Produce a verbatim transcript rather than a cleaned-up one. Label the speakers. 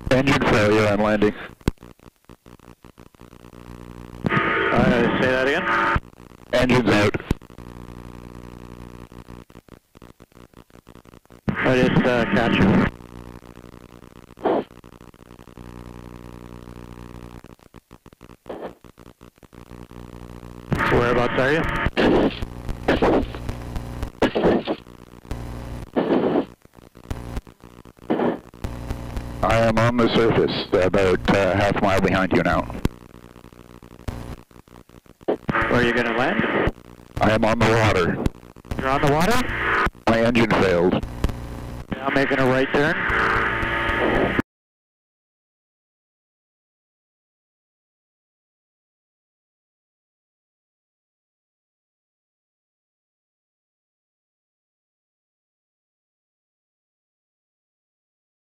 Speaker 1: Engine failure, I'm landing.
Speaker 2: Uh, say that again?
Speaker 1: Engine's out.
Speaker 2: I just uh, catch you. Whereabouts are you?
Speaker 1: I am on the surface, about uh, half a mile behind you now.
Speaker 2: Where are you going to land?
Speaker 1: I am on the water.
Speaker 2: You're on the water?
Speaker 1: My engine failed.
Speaker 2: I'm making a right turn.